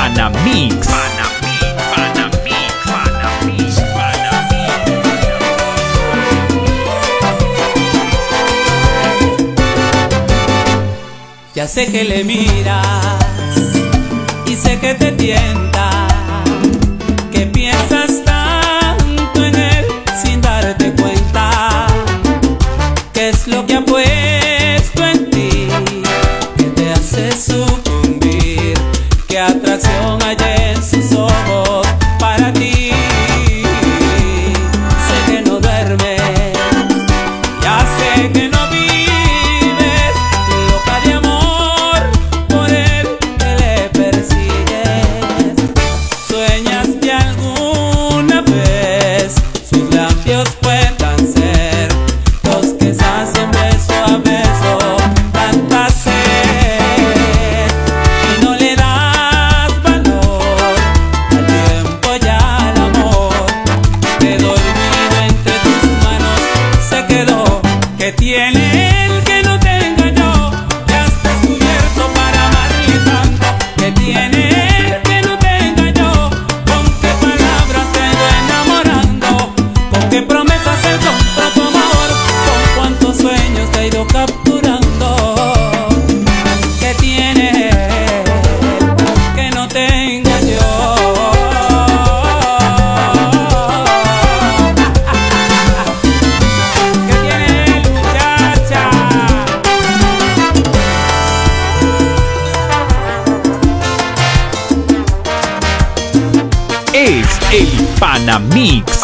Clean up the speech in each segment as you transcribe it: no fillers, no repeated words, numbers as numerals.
Panamix. Ya sé que le miras y sé que te tienta, que piensas tanto en él sin darte cuenta. ¿Qué es lo que ha puesto en ti que te hace sucumbir? ¿Qué atracción hay en sus ojos para ti? Sé que no duermes, ya sé que no vives, loca de amor por él que le persigues. Sueñas que alguna vez sus labios puedan ser los que sacian beso a beso tanta sed, y no le das valor al tiempo y al amor que dormido entre tus manos se quedó. Que tiene él que no te engañó, que has descubierto para amarle tanto. Que tiene él que no te engañó, con qué palabras te ha ido enamorando, con qué promesas él compró tu amor, con cuántos sueños te ha ido capturando. Que tiene él que no te engañó. ¿Qué tiene él, muchacha? Es el Panamix.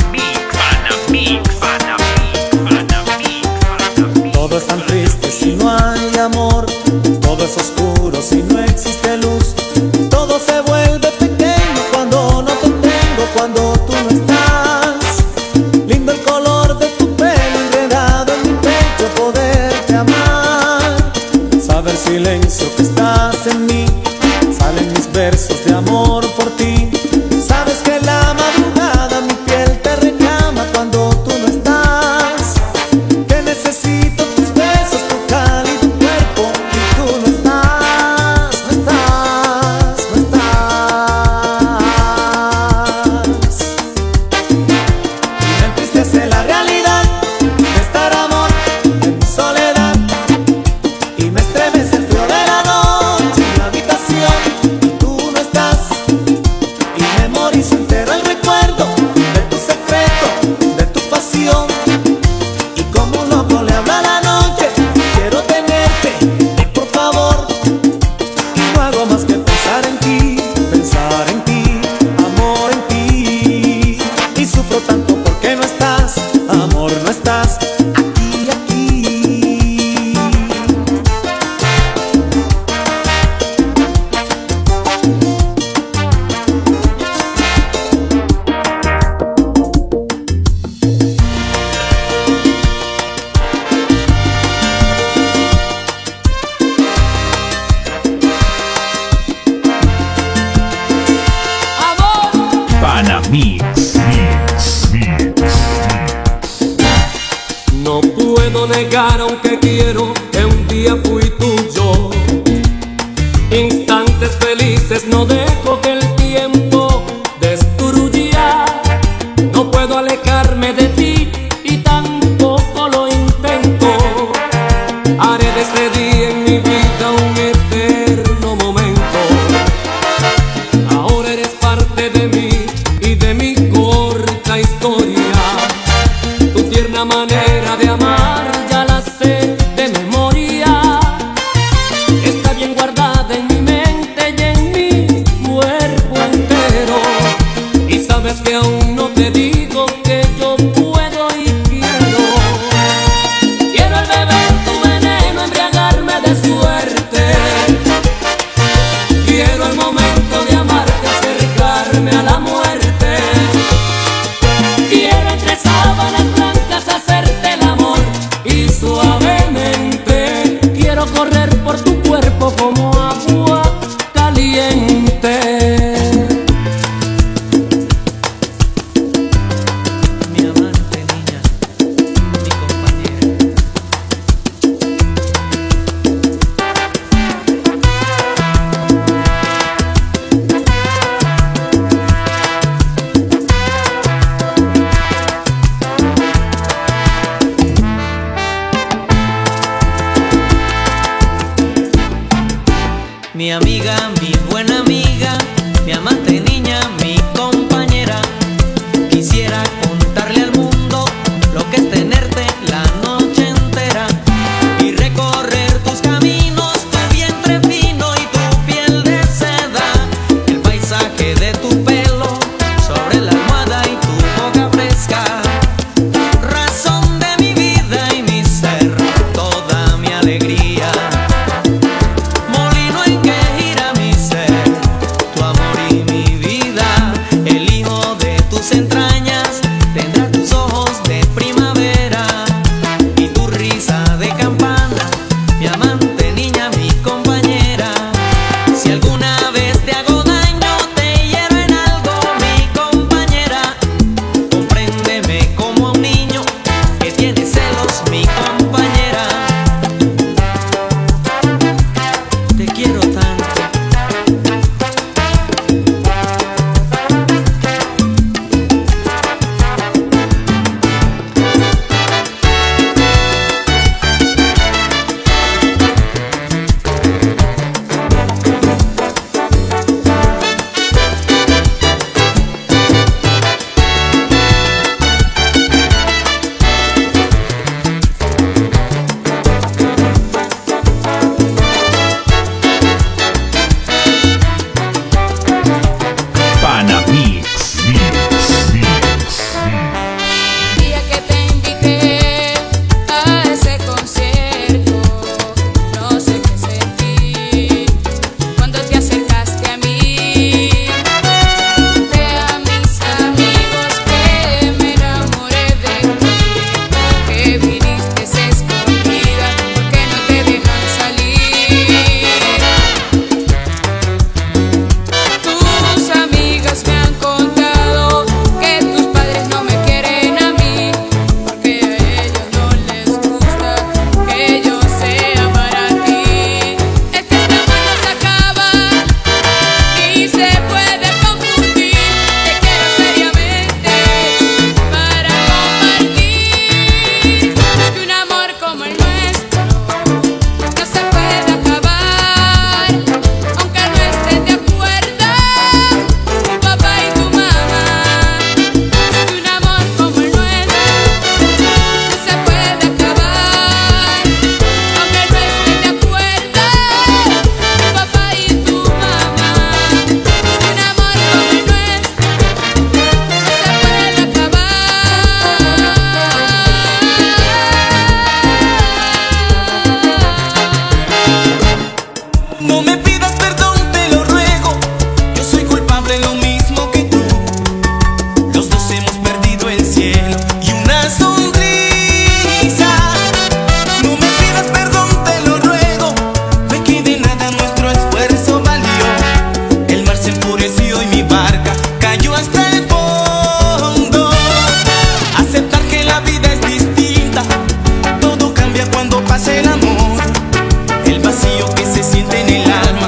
Todo es tan triste si no hay amor, todo es oscuro si no existe luz. Todo se vuelve pequeño cuando no te tengo, cuando tú no estás. Lindo el color de tu pelo enredado en mi pecho, poderte amar. Saber silencio que estás en mí, salen mis versos de amor por ti. Sabes que la madrugada mi piel te reclama cuando tú no estás, que necesito tus besos, tu cálido cuerpo, y tú no estás, no estás, no estás. Y me entristece la realidad de estar amor en mi soledad, y me estremece el frío de la noche en la habitación, y tú no estás. Y memorizo entero el recuerdo de tu secreto, de tu pasión. Y como un loco le habla a la noche, quiero tenerte, por favor. Y no hago más que pensar en ti, amor en ti. Y sufro tanto porque no estás, amor, no estás aquí, aquí. Panamix. No puedo negar, aunque quiero, que un día fui tuyo. Instantes felices no dejo que el tiempo destruya. No puedo alejarme de ti y tampoco lo intento. Haré de este día en mi vida un eterno momento. Ahora eres parte de mí y de mi corta historia. Tu tierna manera de amar ya la sé de memoria. Está bien guardada en mi mente y en mi mi amiga, mi buena amiga, mi amante niña, mi compañera. Quisiera contarle al mundo lo que es tenerte la noche entera y recorrer tus caminos, tu vientre fino y tu piel de seda, el paisaje de tu pelo sobre la almohada y tu boca fresca, razón de mi vida y mi ser, toda mi alegría, molino en que gira mi ser, tu amor y mi vida, el hijo de tus entrañas tendrá tus ojos de primavera y tu risa de campana, mi amante niña, mi compañera. Si alguna vez te hago daño, te hiero en algo, mi compañera, compréndeme como a un niño que tiene celos, mi compañera. Te quiero tanto. Panamix. Día que te invité a ese concierto, no sé qué sentí cuando te acercaste a mí. Conté a mis amigos que me enamoré de ti, que viniste escondida porque no te dejan salir. Tus amigas me han contado que tus padres no me quieren a mí, porque a ellos no les gusta que yo sea para ti. Es que este amor no se acaba y se puede confundir. Te quiero seriamente para compartir. Es que un amor como el nuestro no se puede acabar, aunque no estén de acuerdo tu papá y tu mamá. Es que un amor como el nuestro no se puede acabar, aunque no estén de acuerdo tu papá y tu mamá. Es que un amor como el nuestro no se puede acabar. No me pidas perdón, te lo ruego. Yo soy culpable lo mismo que tú. Los dos hemos perdido el cielo y una sonrisa. No me pidas perdón, te lo ruego. Ve que de nada nuestro esfuerzo valió. El mar se enfureció y mi barca cayó hasta el fondo. Aceptar que la vida es distinta, todo cambia cuando pasa el amor. El vacío que se siente en el alma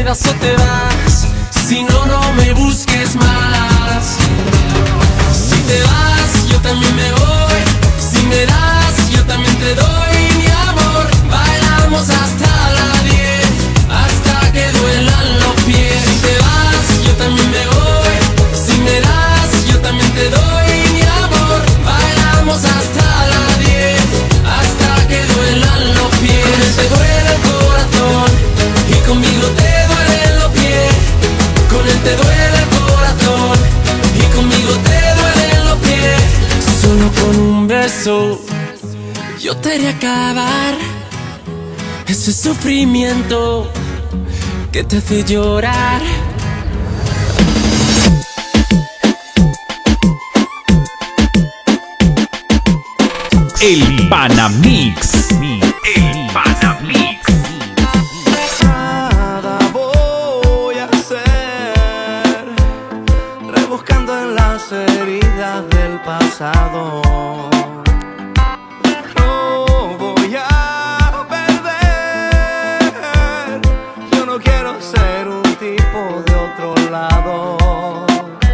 quedas o te vas. Si no, no me busques más. Si te vas, yo también me voy. Si me das, yo también te doy mi amor. Bailamos hasta las 10, hasta que duelan los pies. Si te vas, yo también me voy. Si me das, yo también te doy mi amor. Bailamos hasta las 10, hasta que duelan los pies. Con él te duele el corazón y conmigo te duelen los pies. Con él te duele el corazón y conmigo te duelen los pies. Solo con un beso yo te haré acabar ese sufrimiento que te hace llorar. El Panamix. El Panamix. Nada voy a hacer, rebuscando en las heridas del pasado. No voy a perder, yo no quiero ser un tipo de otro lado.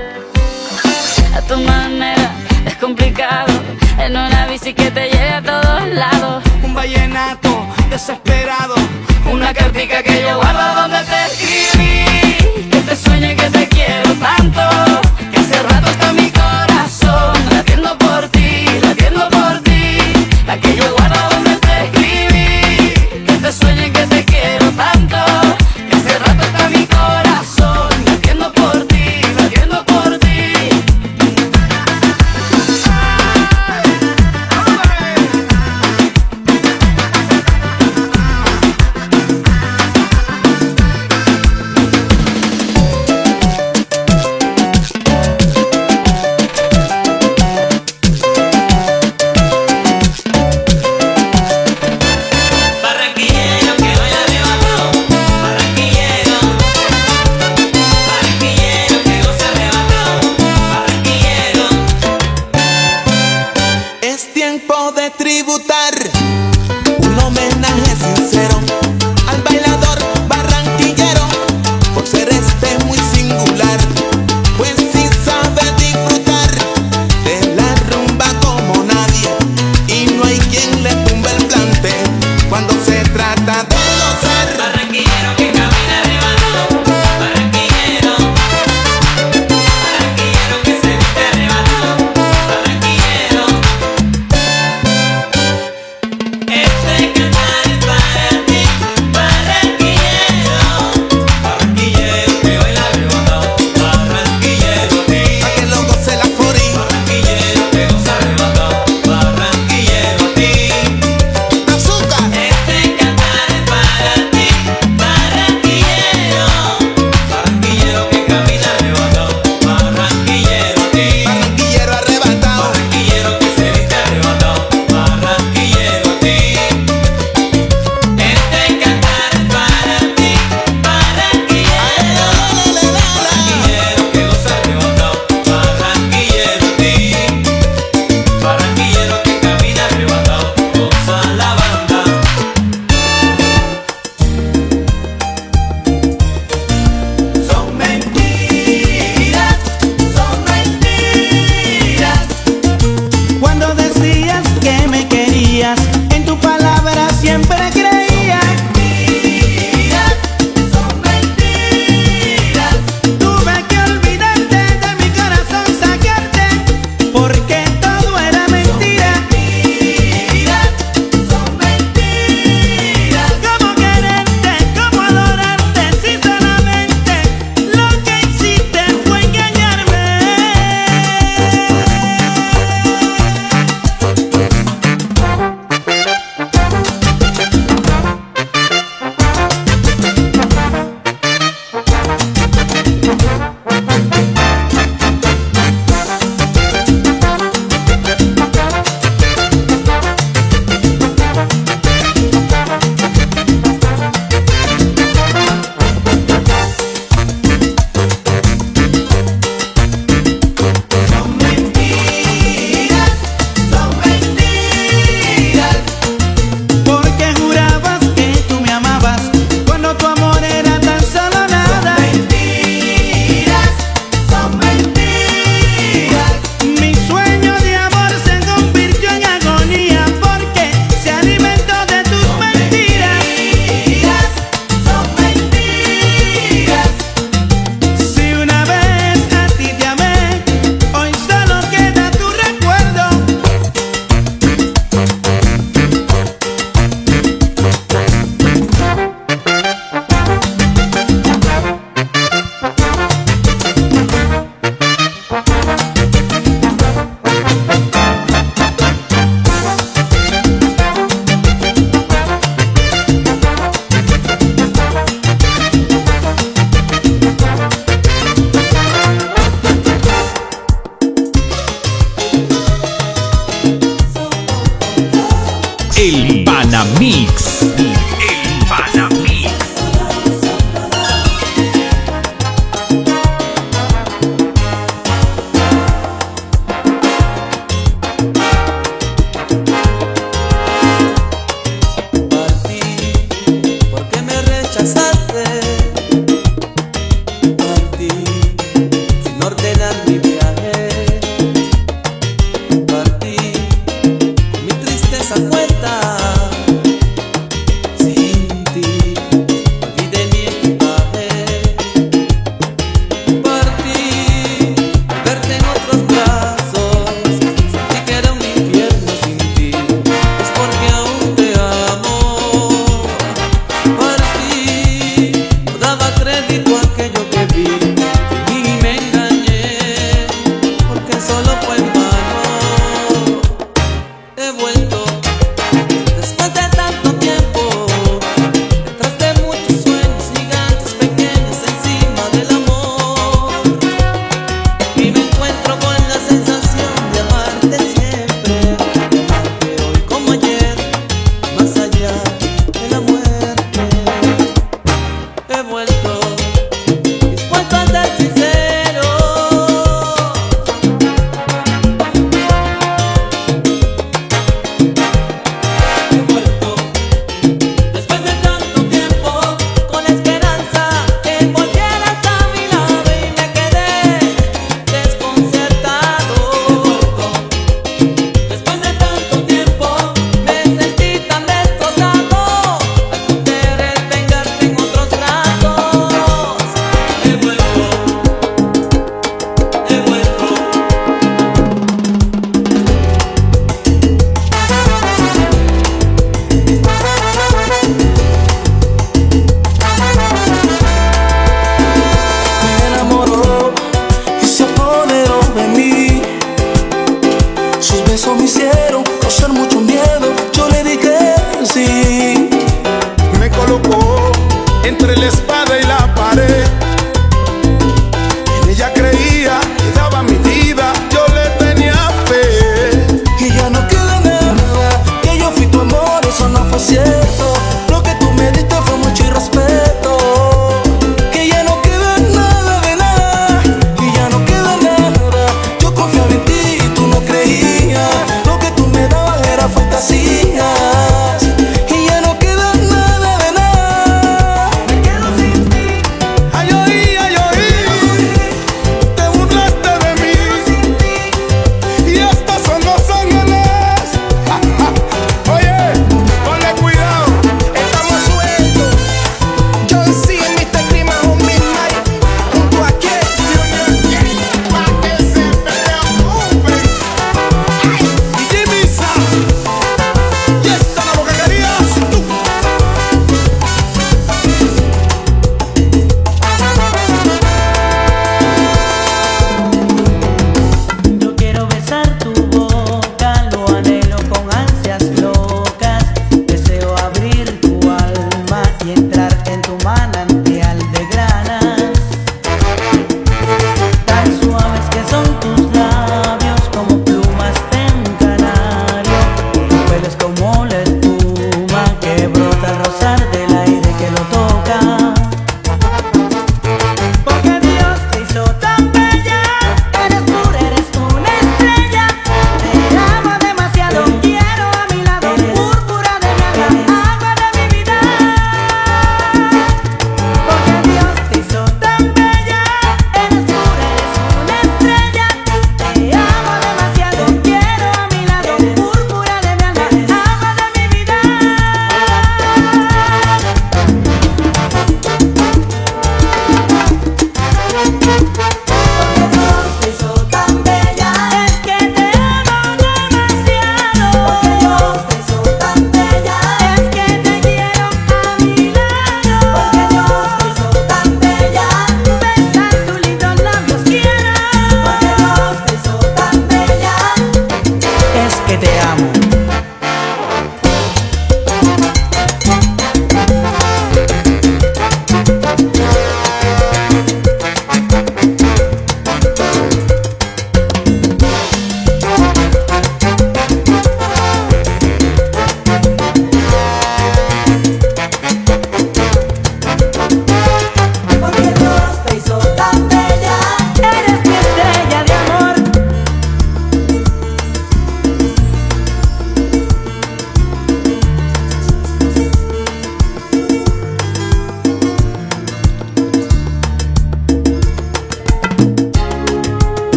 A tu manera es complicado, en una bici que te lleve a todos lados. Un vallenato desesperado, Una cartica que yo guardo donde te escribí, que te sueñe que te quiero tanto, que hace rato está mi corazón latiendo por ti, latiendo por ti. La que yo guardo donde te escribí, que te sueñe que te quiero tanto, que hace rato está mi corazón latiendo por ti, latiendo por ti.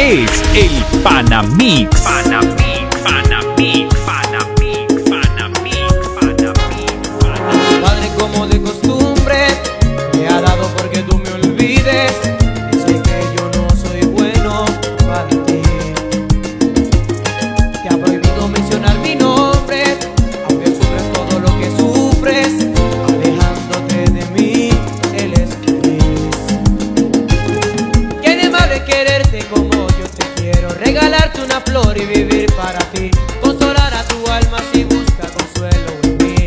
es el Panamix. Panamix, Panamix, Panamix, Panamix, Panamix, Panamix. Padre, como de costumbre, me ha dado porque tú me olvides. Dice que yo no soy bueno para ti. Te ha prohibido mencionar mi nombre, aunque sufres todo lo que sufres. Alejándote de mí, él es feliz. ¿Qué de malo es quererte como yo te quiero? Regalarte una flor y vivir para ti. Consolar a tu alma si busca consuelo en mí.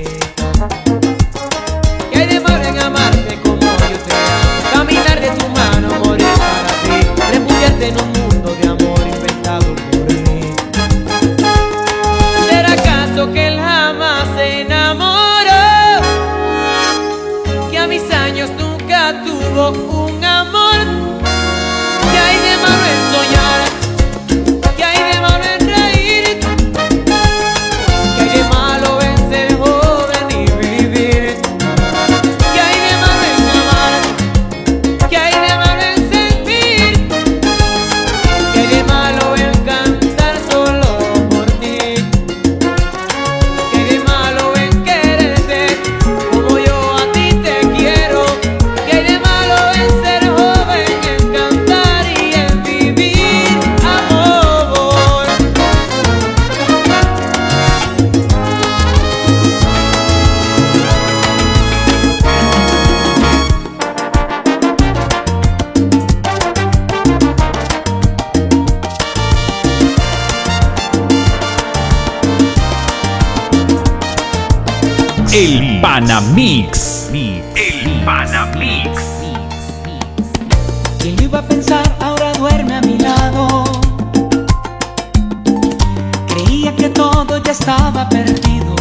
¿Qué hay de malo en amarte como yo te amo? Caminar de tu mano, morir para ti. Refugiarte en un mundo de amor inventado por mí. ¿Será acaso que él jamás se enamoró? Que a mis años nunca tuvo un amor. ¿Qué hay de malo en soñar? ¿Qué hay de malo en reír? ¿Qué hay de malo en ser joven y vivir? ¿Qué hay de malo en amar? ¿Qué hay de malo en sentir? ¿Qué hay de malo en cantar solo por ti? ¿Qué hay de malo en quererte como yo a ti te quiero? ¿Qué hay de malo en ser joven, en cantar y en vivir amor? El Panamix. El Panamix. ¿Quién lo iba a pensar? Ahora duerme a mi lado. Creía que todo ya estaba perdido.